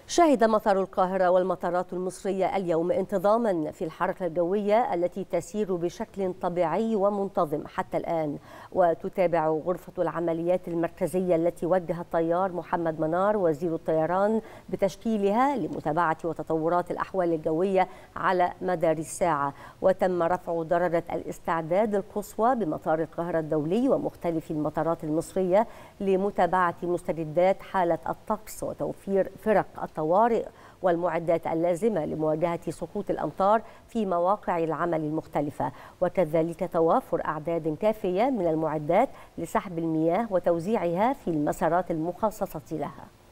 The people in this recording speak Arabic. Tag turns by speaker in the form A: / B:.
A: شهد مطار القاهرة والمطارات المصرية اليوم انتظاما في الحركة الجوية التي تسير بشكل طبيعي ومنتظم حتى الآن. وتتابع غرفة العمليات المركزية التي وجه الطيار محمد منار وزير الطيران بتشكيلها لمتابعة وتطورات الأحوال الجوية على مدار الساعة. وتم رفع درجة الاستعداد القصوى بمطار القاهرة الدولي ومختلف المطارات المصرية لمتابعة مستجدات حالة الطقس وتوفير فرق الطوارئ والمعدات اللازمة لمواجهة سقوط الأمطار في مواقع العمل المختلفة، وكذلك توافر أعداد كافية من المعدات لسحب المياه وتوزيعها في المسارات المخصصة لها.